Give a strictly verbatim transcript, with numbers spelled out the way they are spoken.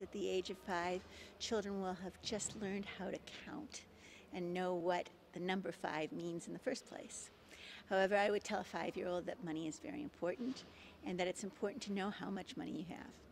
at the age of five, children will have just learned how to count and know what the number five means in the first place. However, I would tell a five-year-old that money is very important and that it's important to know how much money you have.